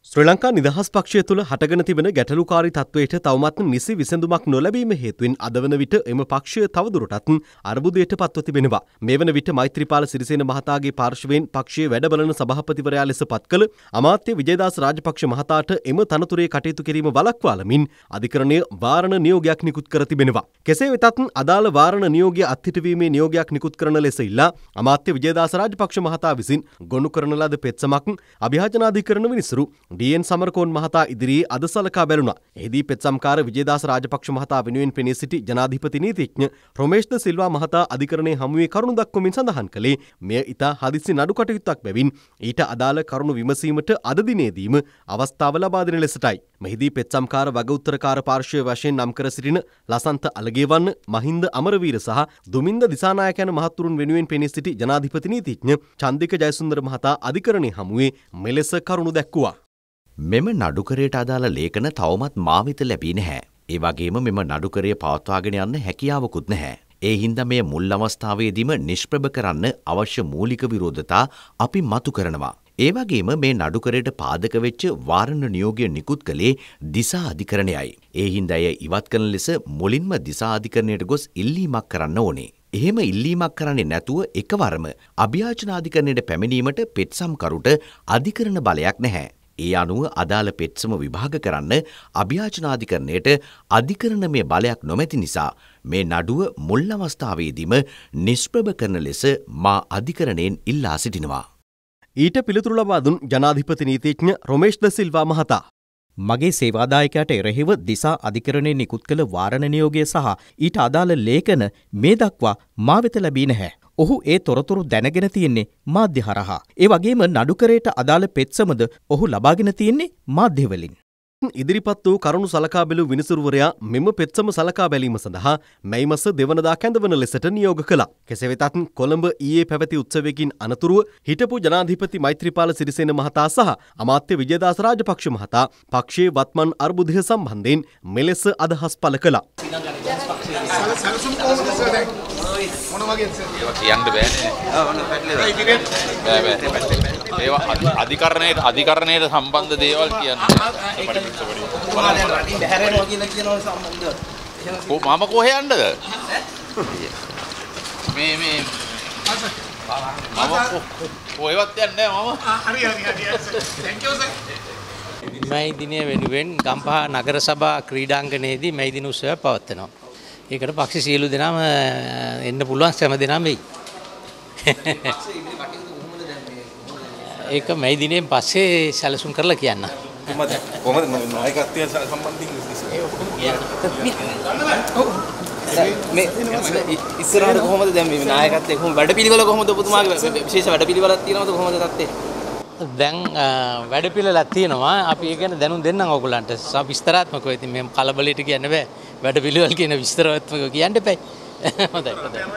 ශ්‍රී ලංකා නිදහස් පක්ෂය තුළ හටගෙන තිබෙන ගැටලුකාරී තත්වයට තවමත් නිසි විසඳුමක් නොලැබීම හේතුවෙන් අද වන විට එම පක්ෂය තවදුරටත් අර්බුදයට පත්ව තිබෙනවා. මේ වන විට මෛත්‍රීපාල සිරිසේන මහතාගේ පාර්ශවයෙන් පක්ෂයේ වැඩබලන සභාපතිවරයා ලෙස පත් කළ අමාත්‍ය විජේදාස රාජපක්ෂ මහතාට එම තනතුරේ කටයුතු කිරීම වළක්වාලමින් අධිකරණය වාරණ නියෝගයක් නිකුත් කර තිබෙනවා. කෙසේ වෙතත් අදාළ වාරණ නියෝගය අත්හිටුවීමේ නියෝගයක් නිකුත් කරන ලෙස ඉල්ලා අමාත්‍ය විජේදාස රාජපක්ෂ මහතා විසින් ගොනු කරන ලද පෙත්සමක් අභියාචනාධිකරණ විනිසුරු ඩීඑන් සමරකෝන් මහතා ඉදිරියේ අද සලකා බැලුණා. එහිදී පෙත්සම්කාර විජේදාස රාජපක්ෂ මහතා වෙනුවෙන් පෙනී සිටි ජනාධිපති නීතිඥ රොමේෂ් ද සිල්වා මහතා අධිකරණයේ හමුවේ කරුණු දක්වමින් සඳහන් කළේ මෙය ඉතා හදිසි නඩු කටයුත්තක් බැවින් ඊට අදාළ කරුණු විමසීමට අද දිනේදීම අවස්ථාව ලබා දෙන ලෙසටයි. මෙහිදී පෙත්සම්කාර වගඋත්තරකාර පාර්ශ්වය වශයෙන් නම් කර සිටින ලසන්ත අලගේවන්න, මහින්ද අමරවීර සහ දුමින්ද දිසානායක යන මහතුරුන් වෙනුවෙන් පෙනී සිටි ජනාධිපති නීතිඥ චන්දික ජයසුන්දර මහතා අධිකරණයේ හමුවේ මෙලෙස කරුණු දැක්වුවා. මෙම නඩුකරයට අදාළ ලේඛන තවමත් මා වෙත ලැබී නැහැ. ඒ වගේම මෙම නඩුකරය පවත්වාගෙන යන්න හැකියාවකුත් නැහැ. ඒ හින්දා මේ මුල් අවස්ථාවේදීම නිෂ්ප්‍රභ කරන්න අවශ්‍ය මූලික විරෝධතා අපි මතු කරනවා. ඒ වගේම මේ නඩුකරයට පාදක වෙච්ච වාරණ නියෝගය නිකුත් කළේ දිසා අධිකරණයයි. ඒ හින්දා එය ඉවත් කරන ලෙස මුලින්ම දිසා අධිකරණයට ගොස් ඉල්ලීමක් කරන්න ඕනේ. එහෙම ඉල්ලීමක් කරන්නේ නැතුව එකවරම අභියාචනාධිකරණයට පැමිණීමට පෙත්සම්කරුට අධිකරණ බලයක් නැහැ. ඒ අනුව අදාළ පෙත්සම විභාග කරන්න අභියාචනාධිකරණයට අධිකරණමය බලයක් නොමැති නිසා මේ නඩුව මුල් අවස්ථාවේදීම නිෂ්ප්‍රභ කරන ලෙස මා අධිකරණයෙන් ඉල්ලා සිටිනවා. ඊට පිළිතුරු ලබා දුන් ජනාධිපති නීතිඥ රොමේෂ් ද සිල්වා මහතා මගේ සේවාදායකයාට එරෙහිව දිසා අධිකරණයේ නිකුත් කළ වාරණ නියෝගය සහ ඊට අදාළ ලේඛන මේ දක්වා මා වෙත ලැබී නැහැ. ඔහු ඒ තොරතුරු දැනගෙන තියෙන්නේ මාධ්‍ය හරහා. ඒ වගේම නඩුකරයට අදාළ පෙත්සමද ඔහු ලබාගෙන තියෙන්නේ මාධ්‍යවලින්. ඉදිරිපත් වූ කරුණු සලකා බැලූ විනිසුරුවරයා මෙම පෙත්සම සලකා බැලීම සඳහා මැයි මාස 2 වෙනිදා කැඳවන ලෙසට නියෝග කළා. කෙසේ වෙතත් කොළඹ ඊයේ පැවති උත්සවයකින් අනතුරුව හිටපු ජනාධිපති මෛත්‍රීපාල සිරිසේන මහතා සහ අමාත්‍ය විජේදාස රාජපක්ෂ මහතා පක්ෂයේ වත්මන් අර්බුදය සම්බන්ධයෙන් මෙලෙස අදහස් පළ කළා. කියන්න බෑනේ. ඒවා අධිකරණයට සම්බන්ධ දේවල් කියන්න. මම කොහෙ යන්නද? මේ මම කොහෙවත් යන්නේ නැහැ මම. හරි. Thank you sir. මැයි දිනය වෙනුවෙන් ගම්පහ නගර සභා ක්‍රීඩාංගණයේදී මැයි දින උත්සවයක් පවත්වනවා. ඒකට පක්ෂ සියලු දෙනාම එන්න පුළුවන් සෑම දෙනාම වෙයි. ඒක මැයි දිනෙන් පස්සේ සැලසුම් කරලා කියන්න. කොහොමද නායකත්වය සම්බන්ධයෙන් මේ ඉස්සරහට කොහොමද දැන් මේ නායකත්වයේ කොහොම වැඩපිළිවෙල කොහොමද ඔබතුමාගේ විශේෂ වැඩපිළිවෙලක් තියෙනවද කොහොමද තත්ත්වය? දැන් වැඩපිළිවෙලක් තියෙනවා. අපි ඒ ගැන දැනුම් දෙන්නම් ඔයගොල්ලන්ට. විස්තරාත්මකව ඉතින් මේ කලබලයට කියන්න බෑ. වැඩපිළිවෙල කියන විස්තරාත්මකව කියන්න එපා. හොඳයි.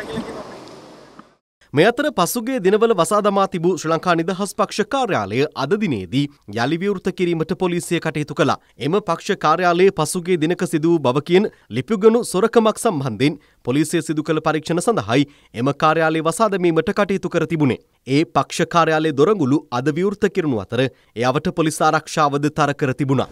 මේ අතර පසුගිය දිනවල වසා දමා තිබූ ශ්‍රී ලංකා නිදහස් පක්ෂ කාර්යාලය අද දිනේදී යලි විවෘත කිරීමට පොලිසිය කටයුතු කළා. එම පක්ෂ කාර්යාලයේ පසුගිය දිනක සිදු වූ බව කියන ලිපිගනු සොරකමක් සම්බන්ධයෙන් පොලිසිය සිදු කළ පරීක්ෂණ සඳහායි එම කාර්යාලයේ වසා දැමීමට කටයුතු කර තිබුණේ. ඒ පක්ෂ කාර්යාලයේ දොරඟුළු අද විවෘත කිරුණු අතර ඒ අවට පොලිස් ආරක්ෂාවද තර කර තිබුණා.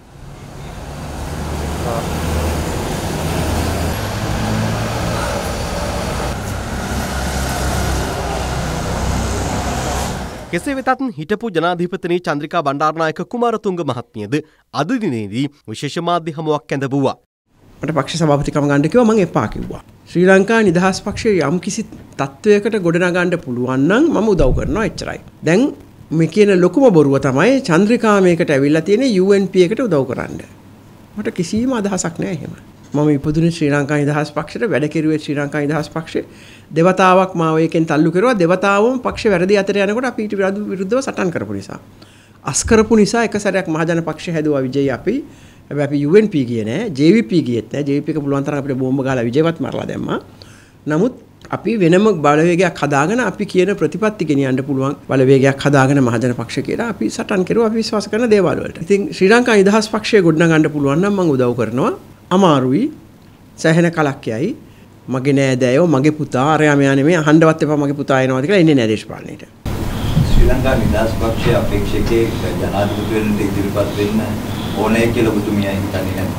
කෙසේ වෙතත් හිටපු ජනාධිපතිනි චන්ද්‍රිකා බණ්ඩාරනායක කුමාරතුංග මහත්මියද අද දිනේදී විශේෂ මාධ්‍ය හමුවක් කැඳවුවා. මට පක්ෂ සභාපතිකම ගන්න කිව්වා මම එපා කිව්වා. ශ්‍රී ලංකා නිදහස් පක්ෂයේ යම් කිසි තත්වයකට ගොඩනගන්න පුළුවන් නම් මම උදව් කරනවා එච්චරයි. දැන් මේ කියන ලොකුම බොරුව තමයි චන්ද්‍රිකා මේකට ඇවිල්ලා තියෙන්නේ UNP එකට උදව් කරන්න. මට කිසිම අදහසක් නැහැ එහෙම. මම ඉපදුනේ ශ්‍රී ලංකා නිදහස් පක්ෂයට වැඩ කෙරුවේ ශ්‍රී ලංකා නිදහස් පක්ෂේ දෙවතාවක් මාව එකෙන් තල්ලු කරුවා. දෙවතාවම පක්ෂ වැරදි අතර යනකොට අපි ඊට විරුද්ධව සටන් කරපු නිසා අස්කරපු නිසා එක සැරයක් මහජන පක්ෂ හැදුවා විජයි අපි. හැබැයි අපි UNP ගියේ නෑ, JVP ගියෙත් නෑ. JVP එක පුළුවන් තරම් අපිට බෝම්බ ගහලා විජයවත් මරලා දැම්මා. නමුත් අපි වෙනම බලවේගයක් හදාගෙන අපි කියන ප්‍රතිපත්ති ගෙනියන්න පුළුවන් බලවේගයක් හදාගෙන මහජන පක්ෂ කියලා අපි සටන් කරුවා. අපි විශ්වාස කරන දේවල් වලට. ඉතින් ශ්‍රී ලංකා නිදහස් පක්ෂය ගොඩනගන්න පුළුවන් නම් මම උදව් කරනවා. අමාරුයි, සැහෙන කලක් යයි. මගේ නෑදෑයෝ, මගේ පුතා, අරයා මෙයා නෙමෙයි, අහන්නවත් එපා මගේ පුතා එනවාද කියලා ඉන්නේ නෑ දේශපාලනයේට. ශ්‍රී ලංකා නිදහස් පක්ෂයේ අපේක්ෂකයෙක් ජනාධිපතිවරණයට ඉදිරිපත් වෙන්න ඕනේ කියලා ඔබතුමිය හිතන්නේ නැද්ද?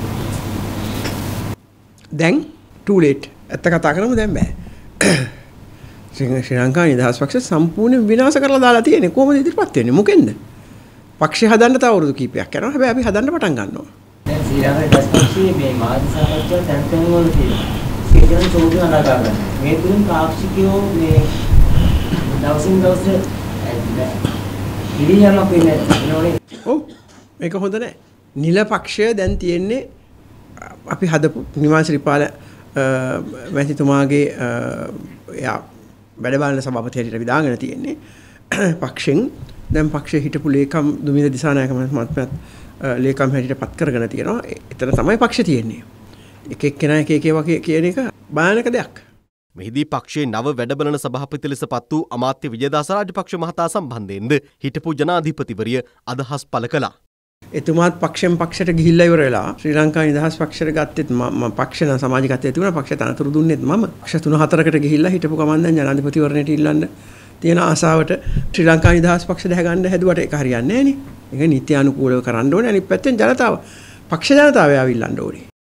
දැන් too late. ඇත්ත කතා කරමු දැන් බෑ. ශ්‍රී ලංකා නිදහස් පක්ෂය සම්පූර්ණ විනාශ කරලා දාලා තියෙන්නේ. කොහොමද ඉදිරිපත් වෙන්නේ? මොකෙන්ද? පක්ෂය හදන්න තව අවුරුදු කිහිපයක් යනවා. හැබැයි අපි හදන්න පටන් ගන්නවා. දැන් ශ්‍රී ලංකා නිදහස් පක්ෂයේ මේ මාධ්‍ය සාකච්ඡා තැන් තැන් වල තියෙනවා. ඒක ගැන චෝදනා නගා ගන්න. මේ තුලින් පාක්ෂිකයෝ මේ දවසින් දවස ඉරියමක් වෙන්නේ නැත්නම් ඔව් මේක හොඳ නැහැ. නිල පක්ෂය දැන් තියෙන්නේ අපි හදපු නිවාස ශ්‍රීපාල මැතිතුමාගේ එයා වැඩ බලන සභාපති හැටියට විදාගෙන තියෙන්නේ පක්ෂෙන් දැන් පක්ෂයේ හිටපු ලේකම් දුමින්ද දිසානායක මහත්මයාත් ලේකම් හැටියට පත් කරගෙන තියෙනවා. එතන තමයි පක්ෂ තියෙන්නේ. එක එක්කෙනා එක එක වගේ කියන එක භයානක දෙයක්. මෙහිදී පක්ෂයේ නව වැඩබලන සභාපති ලෙස පත් වූ අමාත්‍ය විජයදාස රාජපක්ෂ මහතා සම්බන්ධයෙන්ද හිටපු ජනාධිපතිවරිය අදහස් පළ කළා. එතුමාත් පක්ෂයෙන් පක්ෂයට ගිහිල්ලා ඉවර වෙලා ශ්‍රී ලංකා නිදහස් පක්ෂයට ගත්තෙත් මම පක්ෂ නම් සමාජිකත්වයේ තිබුණා පක්ෂ තනතුරු දුන්නෙත් මම පක්ෂ 3-4කට ගිහිල්ලා හිටපු කමන්දන් ජනාධිපතිවරණයට ඉල්ලන්න තියෙන ආසාවට ශ්‍රී ලංකා නිදහස් පක්ෂ දැහ ගන්න හැදුවට ඒක හරියන්නේ නැහැ නේ. ඒක නිත්‍යානුකූලව කරන්න ඕනේ. අනිත් පැත්තෙන් ජනතාව පක්ෂ ජනතාව ආවිල්ලන්න ඕනේ.